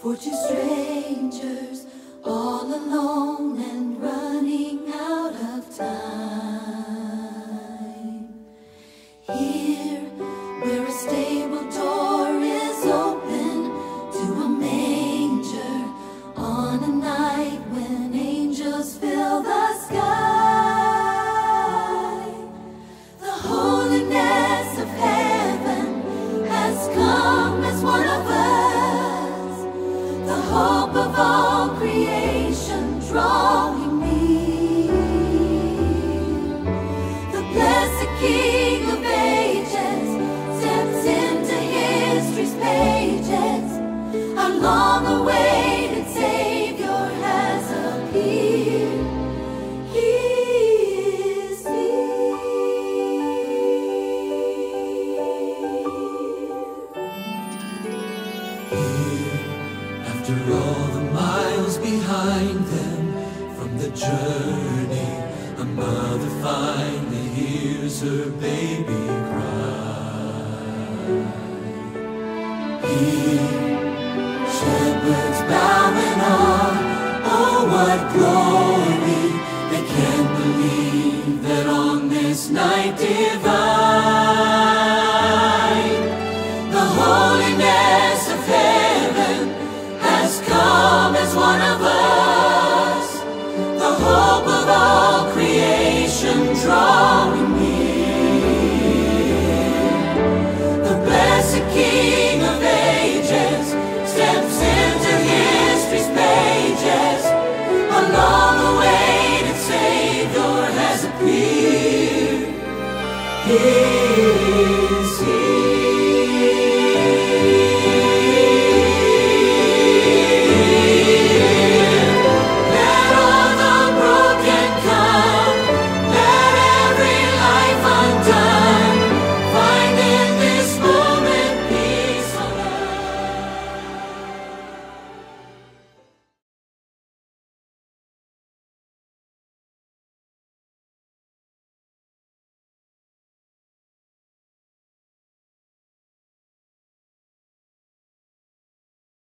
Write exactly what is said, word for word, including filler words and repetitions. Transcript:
for two strangers all alone and running out of time. Here, where a stable door is open to a manger on a night when angels fill the sky, the holiness of heaven has come as one of us, the hope of all creation drawing near. The blessed King of ages steps into history's pages. Our long-awaited Savior has appeared. He is here. Here, after all the miles behind them from the journey, a mother finally hears her baby cry. Here, shepherds bowing on, oh what glory! They can't believe that on this night divine, the holiness of heaven has come as one of us, the hope of all creation drawing near. The blessed King of ages steps into history's pages. A long-awaited Savior has appeared. He